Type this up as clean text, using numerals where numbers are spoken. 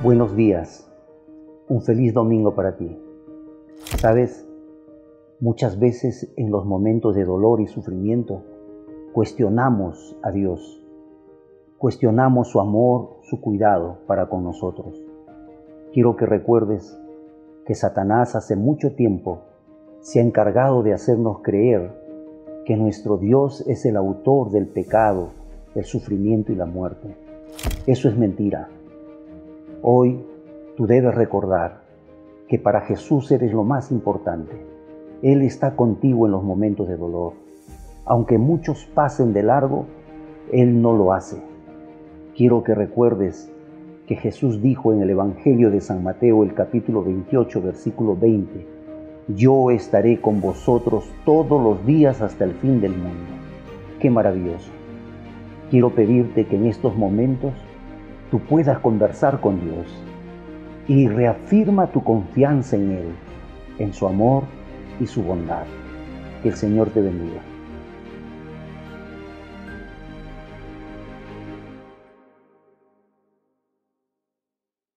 Buenos días, un feliz domingo para ti. ¿Sabes? Muchas veces en los momentos de dolor y sufrimiento cuestionamos a Dios, cuestionamos su amor, su cuidado para con nosotros. Quiero que recuerdes que Satanás hace mucho tiempo se ha encargado de hacernos creer que nuestro Dios es el autor del pecado, el sufrimiento y la muerte. Eso es mentira. Hoy tú debes recordar que para Jesús eres lo más importante. Él está contigo en los momentos de dolor. Aunque muchos pasen de largo, Él no lo hace. Quiero que recuerdes que Jesús dijo en el Evangelio de San Mateo, el capítulo 28, versículo 20, «Yo estaré con vosotros todos los días hasta el fin del mundo». ¡Qué maravilloso! Quiero pedirte que en estos momentos tú puedas conversar con Dios y reafirma tu confianza en Él, en su amor y su bondad. Que el Señor te bendiga.